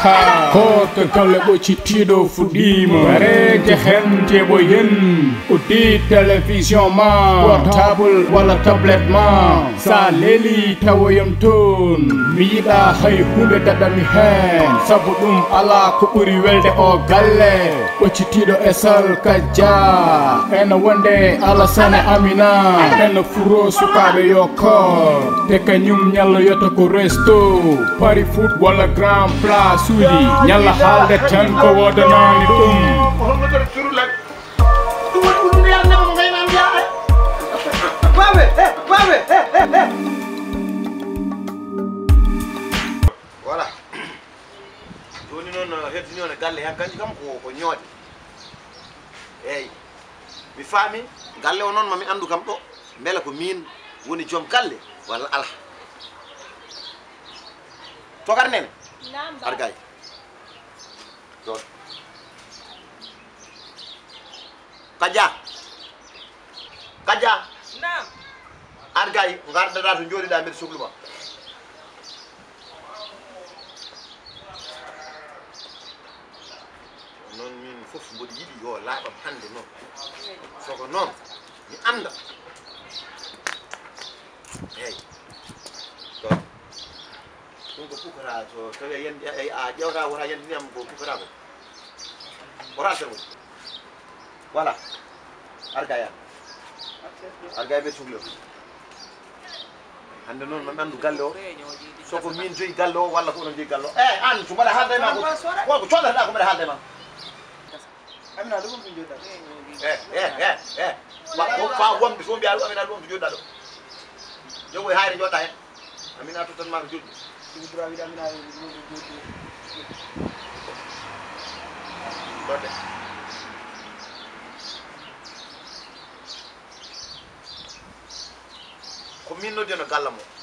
Koorka galle ɓoccitiɗo fuɗɗima gareje hente ɓo yen uddi télévision ma portable walla tablette ma sa leeli tawoyam toon mi yiɗa hay hunde daɗami hen sabu ɗum ala ko ɓuri welde o galle ɓoccitiɗo e sal Kadja ene wonde Alassane Amina ene furo sukaɓe yo koor te kañum ñalla yota ko resto pari foot walla grand place uji ñalla haalde tan ko wodanani ɗum voilà joni noon heddini on e galle hen kanƴi kam ko ñooɗe eyyi mi faami galle o noon mami andu kam ɗo beele ko min woni joom galle walla ala tokar nene argay ɗon Kadja Naam. argay gardaɗa to jooɗiɗa mbeɗa sohluma noon min fof mboɗo yiɗi yo laaɓam hande noon soko noon mi anda eyyi ɗon ɗum ko pukata so tawi a ƴewta wota yandiniyam ko pukata ko wota semo voilà argaya ɓe sohli o hande noon mami andu galle o soko min joyi galle o walla ko onon joyi galle o an so mbaɗa haalde ma ko coɗɗataɗa ko mbaɗa haalde ma Amina ɗum ɗum joɗɗa fa wonɓe so mbiya ɗum Amina ɗum to joɗɗa ɗo jogo e hayre joɗɗa hen Amina to tan ma ko joɗɗi ɗura wiɗa Amina ɗonde ko min noddi no gallam o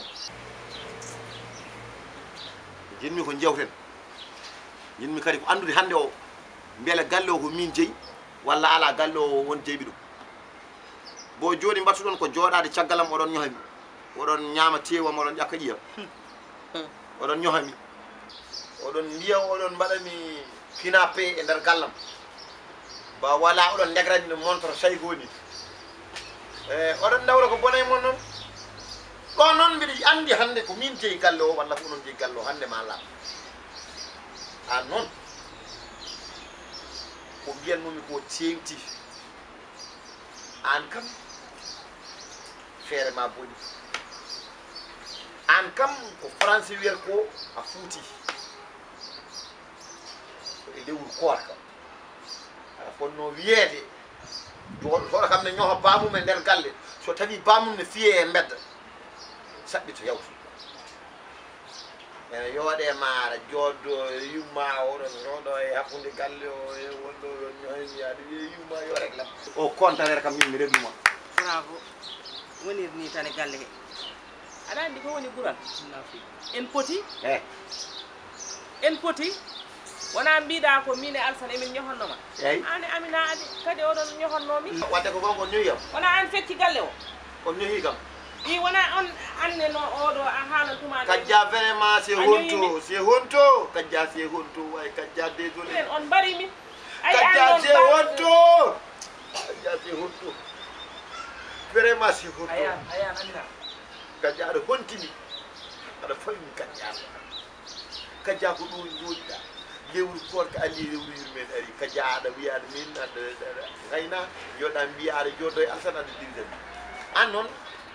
jinmi ko jewten jinmi kadi ko andude hande o beele galle o ko min jeeyi walla ala galle o won jeyɓi ɗum bo joni mbattuɗon ko jooɗade caggalam oɗon ñohami oɗon ñaama tewam oɗon ƴakka ƴiyam oɗon ñohami oɗon mbiya oɗon mbaɗami kinape e nder gallam ba wala oɗon negrani no montre saygoni oɗon dawra ko bonay mon noon ko noon mbiɗa andi hande ko min jeeyi galle o walla ko onon jeeyi galle o hande ma laaɓa an noon ko mbiyanmomi ko tewti an kam feere ma boni an kam ko français wiyata ko a fuuti ko e lewru Koorka aɗa fonno wiyeede jooɗo kam ne ñoha bamum e nder galle so tawi bamum ne fiye e mbedda saɓɓito yawtu ene yooɗe maara jooɗo yumma oɗon ñooɗo e hakkude galle o e wonɗo ɗon ñohimi aɗa wiye yumma yo réglam o contanere kam min mi regluma Bravo. Wonir ni tan e galle he. Aɗa andi ko woni ɓural en poti en poti wona mbiɗa ko min e Alassane emin ñohonnoma eyyi an e Amina adi kadi oɗon ñohonnomi wadde ko gonko ñoyiyam wona an fekki galle o on ñoyi kam i wona on anne no oɗo a haalantuma Kadja vraiment c'est honto Kadja c'est honto way Kadja désolé en on mbari min Kadja c'est honto Kadja c'est honto vraiment c'est honto ayan Amina Kadja aɗa hontini aɗa fawmi Kadja ko ɗum jooɗiɗa lewru Koorka alli lewru yurmen ari Kadja aɗa wiya aɗa min aɗa gayna yoɗa mbiya aɗa jooɗo e Alassane aɗa dirgami an noon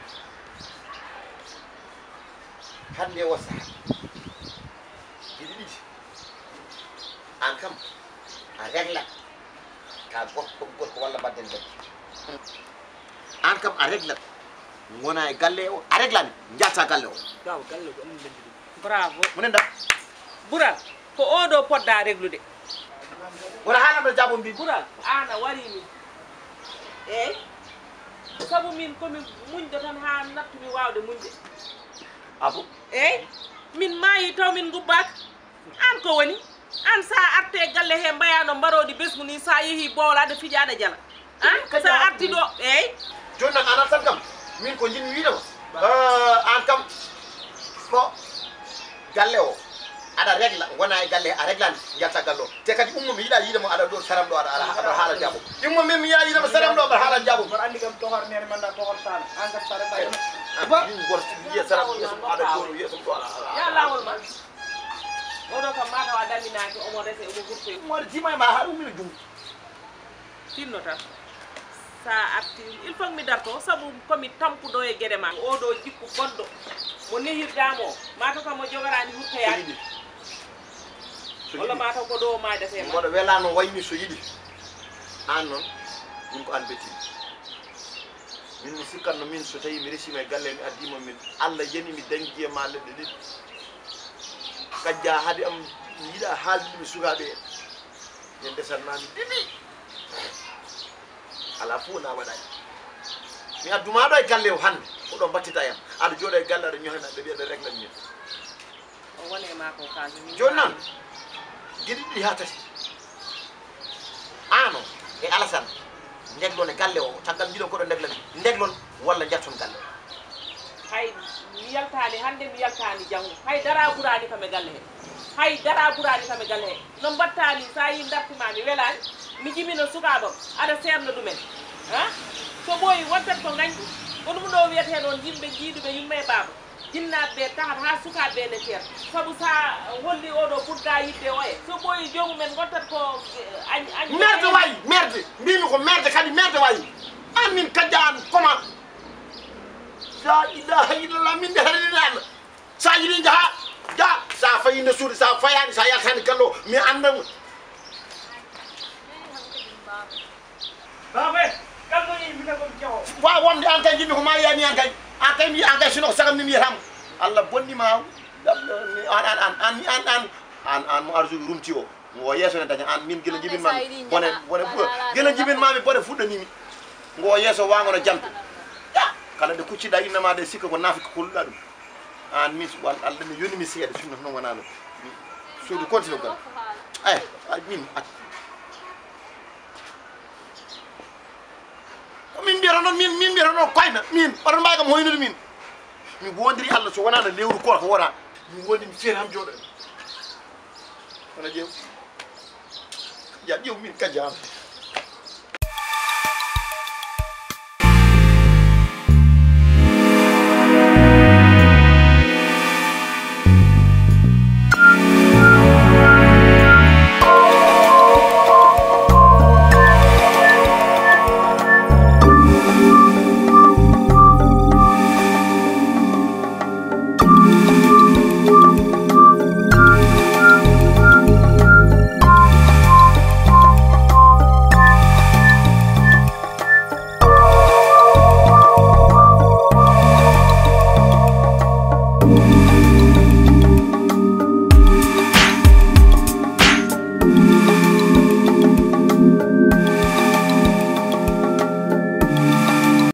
hande o saha ɗiɗi ɗiɗi an kam a réglat ka gorko walla badden debbo an kam a réglat gona e galle o a réglami jatta galle o gaw galle ko ɗum ɓeddi bravo monen da ɓural ko oɗo podda réglude wona haalamɗo jabon mbi ɓural an a wari min eyyi sabu min komi muñdo tan ha nattumi wawde muñde abo eyyi min maayi taw min gubbaka an ko woni an sa arte galle he mbayano mbarodi besgu ni sa yeehi bowlade fijaɗe jala an sa arti ɗo eyyi joni noon an tan kam min ko jinmi wiidema an kam ɗo galle o ada regla wona e galle a reglani jalta gallo te kadi ummo mi yiɗa yiidemo aɗa ɗo saram ɗo aɗa haala jabo ummo min mi yiɗa yiidemo saram ɗo aɗa haala jabo mboɗo andi kam tohor nene manda tohor tana an kam sare tayo min gorti yiya saram yeeso aɗa ɗo yeeso ɗo ya lawol man oɗo kam mataw a daminaki omo rese omo hurtoy moɗo tima ma ha ɗum mino jum tinno tan sa arti il faut mi darto sabu komi tampuɗo e gueɗe ma oɗo jikku goɗɗo mo nehirdamo mataw kam mo jogarani hurtoyaki walla mataw ko ɗo ma defema moɗo welano wayni so yiɗi an noon min ko an betti min mi sikkanno min so tawi mi resima e galle mi addimo min Allah yani mi dangi e ma leɗɗe ɗiɗi kajja haade am mi yiɗa haalduɓe sukaɓe yen desatnami ɗiɗi ala fof na waɗani mi adduma ɗo e galle o hande oɗo battita yam aɗa jooɗo e galle aɗa ñohana aɗa wiya ɗa réglan min o wone ma ko kaji joni noon gueɗe ɗiɗi ha tati ano e Alassane ndeglon e galle o caggal mbiɗon koɗo ndeglani ndeglon walla jetton galle hay mi yaltani hande mi yaltani janggo hay dara ɓurani kam e galle he hay dara ɓurani kam e galle he no mbattani sa yi dartima mi welani mi jimino sukaɓam aɗa serno ɗumen ha so ɓooyi wontat ko gañɗi ko ɗum ɗo wiyete noon yimɓe jiiɗuɓe yumma e baaba jinnaɓeɓe tahat ha sukaɓe ne ceer saabu sa holli oɗo ɓurda yidde oye so ɓooyi jomumen gontat ko merde wayi merde mbimi ko merde kadi merde wayi an min kajja an comment la ilaha illallah min de heɗene Allah sa yiɗi jaaha ja sa fayinde suude sa fayani sa yaltani gallo mi andamo babe kaldo yi mi ko jawo wa wonde an kay jimmi ko ma yani an kay mi an kay sino sagam mi yiyatamo Allah bonnima an mo arjugi rumti o ngo yesso ne daña an min gila jibin mami bone gila jibin mami bone fuɗɗanimi ngo yesso wangono jampe kala nde kucciɗa innama de sikka ko nafi ko kolluɗa ɗum an min Allah mi yonimi seeɗa sinno noon wona ɗum suudu continue gal min min mbiyata noon min mbiyata noon koyna min oɗon mbawi kam hoynude min mi wondiri Allah so wonano lewru Koorka wona mi wondi mi feeri ham jooɗo wona ƴeew ya ƴeew min kajjama you.